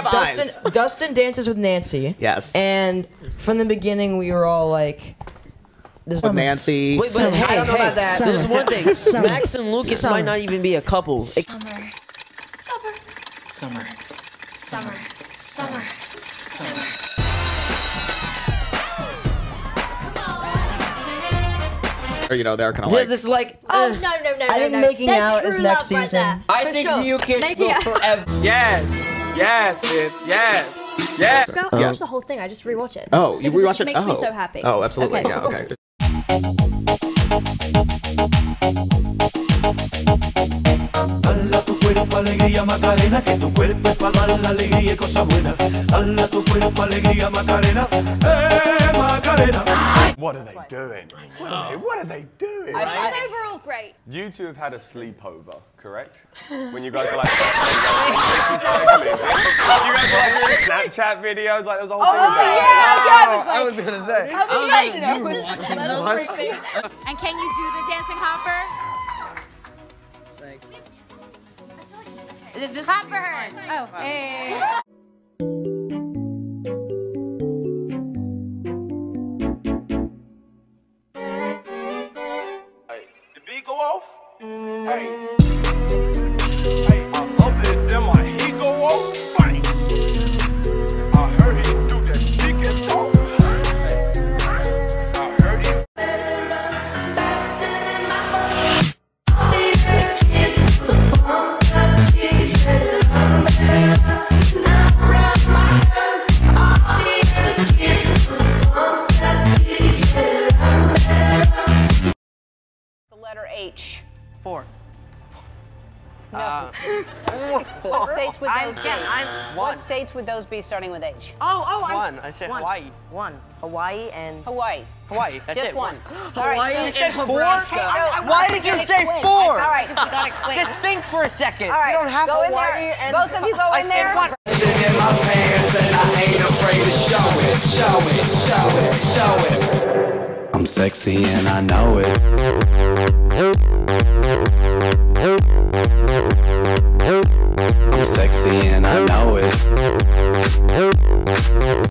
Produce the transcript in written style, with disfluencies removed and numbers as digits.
have eyes. Dustin dances with Nancy. Yes. And from the beginning, we were all like, This with Nancy. Wait, but I don't know about that. Summer. There's one thing. Summer. Max and Lucas Summer. might not even be a couple. Summer. Summer. Summer. Summer. Summer. Summer. Or, you know, they're kind of Yeah, like. this is like. Oh no. I think making There's out true is next love right season. there, I for think sure. Mucus Making will out- forever. Yes, yes, bitch, yes, yes. Go watch the whole thing. I just rewatch it. Oh, you Because rewatch it? it? Makes me Oh. so happy. Oh, absolutely. Okay. Yeah, okay. Dala tu cuerpo alegría Macarena, que tu cuerpo es para dar la alegría y cosas buenas. Dala tu cuerpo alegría Macarena, Macarena. What are they doing? What are they doing? It's overall great. You two have had a sleepover, correct? When you guys were like, you guys were like doing Snapchat videos, like there was a whole thing about it. I was gonna say. And can you do the dancing hopper? This Clap for her. Oh, hey. The beat go off? Hey. Hey, I love it, then my heat go off. Bang. I heard he do that speaking talk. I heard he. The letter H. 4. What states would those be? I'm What states would those be starting with H? one. I said Hawaii. One. Hawaii and... Hawaii. Hawaii. That's Just it. one. Hawaii. You said 4? Nebraska. Why did you say 4? All right, you gotta quit. Just think for a second. All right, You don't have go in Hawaii there. and Both of you go in there. I said one. In my pants and I ain't afraid to show it, show it, show it, show it. I'm sexy and I know it.